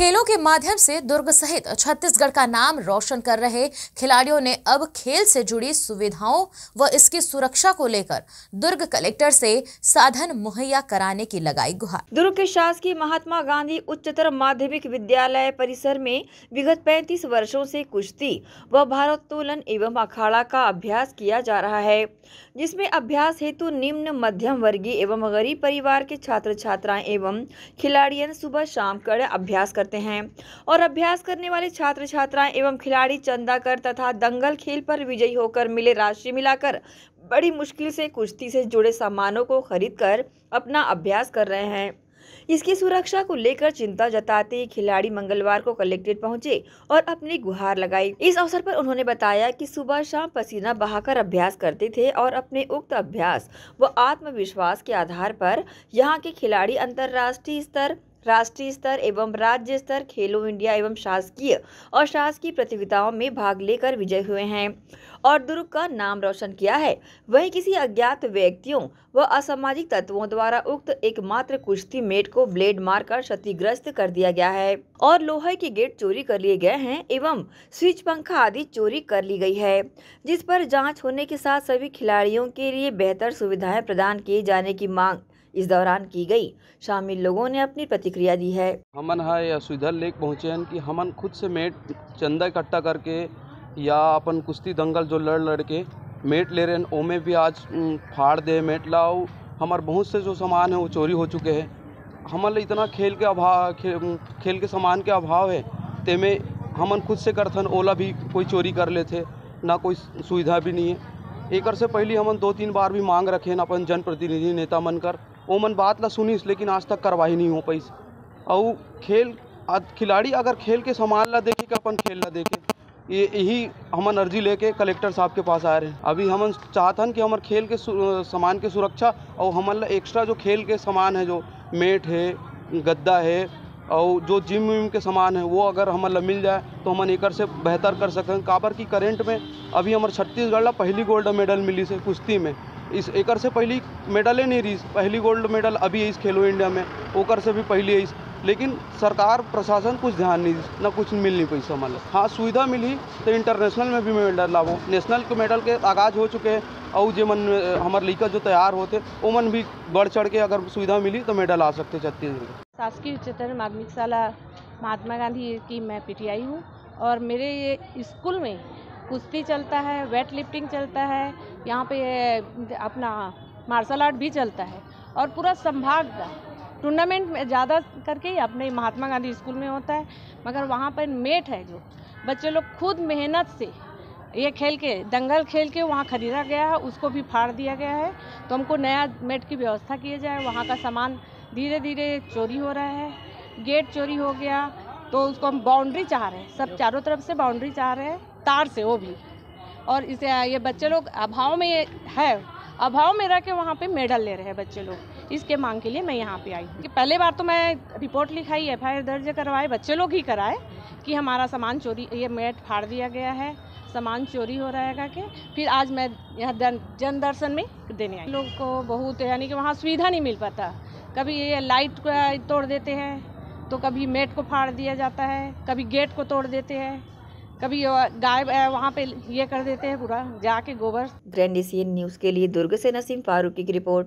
खेलों के माध्यम से दुर्ग सहित छत्तीसगढ़ का नाम रोशन कर रहे खिलाड़ियों ने अब खेल से जुड़ी सुविधाओं व इसकी सुरक्षा को लेकर दुर्ग कलेक्टर से साधन मुहैया कराने की लगाई गुहार। दुर्ग के शासकीय महात्मा गांधी उच्चतर माध्यमिक विद्यालय परिसर में विगत 35 वर्षों से कुश्ती व भारोत्तोलन एवं अखाड़ा का अभ्यास किया जा रहा है, जिसमें अभ्यास हेतु निम्न मध्यम वर्गीय एवं गरीब परिवार के छात्र छात्राएं एवं खिलाड़ियन सुबह शाम कड़े अभ्यास करते हैं और अभ्यास करने वाले छात्र छात्राएं एवं खिलाड़ी चंदा कर तथा दंगल खेल पर विजयी होकर मिले राशि मिलाकर बड़ी मुश्किल से कुश्ती से जुड़े सामानों को खरीदकर अपना अभ्यास कर रहे हैं। इसकी सुरक्षा को लेकर चिंता जताते खिलाड़ी मंगलवार को कलेक्ट्रेट पहुंचे और अपनी गुहार लगाई। इस अवसर पर उन्होंने बताया कि सुबह शाम पसीना बहाकर अभ्यास करते थे और अपने उक्त अभ्यास व आत्मविश्वास के आधार पर यहां के खिलाड़ी अंतर्राष्ट्रीय स्तर, राष्ट्रीय स्तर एवं राज्य स्तर, खेलो इंडिया एवं शासकीय और शासकीय प्रतियोगिताओं में भाग लेकर विजय हुए हैं और दुर्ग का नाम रोशन किया है। वहीं किसी अज्ञात व्यक्तियों व असामाजिक तत्वों द्वारा उक्त एकमात्र कुश्ती मेट को ब्लेड मारकर क्षतिग्रस्त कर दिया गया है और लोहे के गेट चोरी कर लिए गए हैं एवं स्विच पंखा आदि चोरी कर ली गई है, जिस पर जाँच होने के साथ सभी खिलाड़ियों के लिए बेहतर सुविधाएं प्रदान किए जाने की मांग इस दौरान की गई। शामिल लोगों ने अपनी प्रतिक्रिया दी है। हमन है सुधर लेक पहुँचे हैं कि हमन खुद से मेट चंदा इकट्ठा करके या अपन कुश्ती दंगल जो लड़ के मेट ले रहे हैं, ओमे भी आज फाड़ दे मेट लाओ। हमारे बहुत से जो सामान है वो चोरी हो चुके हैं। हमारे इतना खेल के सामान के अभाव है, तेमें हमन खुद से करथन, ओला भी कोई चोरी कर लेते, ना कोई सुविधा भी नहीं है। एक से पहले हमन 2-3 बार भी मांग रखे अपन जनप्रतिनिधि नेता मनकर, वो मन बात ला सुनीस, लेकिन आज तक कार्रवाई नहीं हो पाई। और खिलाड़ी अगर खेल के सामान ला देखे कि अपन खेल ला देखे, यही हमन अर्जी लेके कलेक्टर साहब के पास आ रहे हैं। अभी हमन चाहतन कि हमारे खेल के सामान की सुरक्षा और हमारे एक्स्ट्रा जो खेल के सामान है, जो मेट है, गद्दा है और जो जिम विम के सामान है, वो अगर हमारे मिल जाए तो हमन एक से बेहतर कर सकें। काबर की करेंट में अभी हमारे छत्तीसगढ़ ला पहली गोल्ड मेडल मिली से कुश्ती में। इस एकर से पहली मेडल ही नहीं रही, पहली गोल्ड मेडल अभी इस खेलो इंडिया में, ओकर से भी पहली है। लेकिन सरकार प्रशासन कुछ ध्यान नहीं, ना कुछ मिल नहीं पैसा मतलब। हाँ, सुविधा मिली तो इंटरनेशनल में भी मेडल लाभो, नेशनल के मेडल के आगाज हो चुके हैं और जो मन हमारे लड़का जो तैयार होते वो मन भी बढ़ चढ़ के अगर सुविधा मिली तो मेडल आ सकते छत्तीसगढ़। शासकीय उच्चतर माध्यमिक शाला महात्मा गांधी की मैं पीटीआई हूँ और मेरे ये स्कूल में कुश्ती चलता है, वेट लिफ्टिंग चलता है, यहाँ पे अपना मार्शल आर्ट भी चलता है और पूरा संभाग का टूर्नामेंट में ज़्यादा करके अपने महात्मा गांधी स्कूल में होता है। मगर वहाँ पर मेट है जो बच्चे लोग खुद मेहनत से ये खेल के दंगल खेल के वहाँ खरीदा गया है, उसको भी फाड़ दिया गया है। तो हमको नया मेट की व्यवस्था किया जाए। वहाँ का सामान धीरे धीरे चोरी हो रहा है, गेट चोरी हो गया तो उसको हम बाउंड्री चाह रहे हैं, सब चारों तरफ से बाउंड्री चाह रहे हैं, तार से वो भी। और इसे ये बच्चे लोग अभाव में रह के वहाँ पे मेडल ले रहे हैं बच्चे लोग। इसके मांग के लिए मैं यहाँ पे आई हूँ कि पहले बार तो मैं रिपोर्ट लिखाई, FIR दर्ज करवाए, बच्चे लोग ही कराए कि हमारा सामान चोरी, ये मेट फाड़ दिया गया है, सामान चोरी हो रहा है करके। फिर आज मैं यहाँ जन दर्शन में देने आई। लोग को बहुत यानी कि वहाँ सुविधा नहीं मिल पाता, कभी ये लाइट को तोड़ देते हैं तो कभी मेट को फाड़ दिया जाता है, कभी गेट को तोड़ देते हैं, कभी गाय वहाँ पे ये कर देते हैं पूरा जाके गोबर। ग्रैंड एशियन न्यूज़ के लिए दुर्ग से नसीम फारूकी की रिपोर्ट।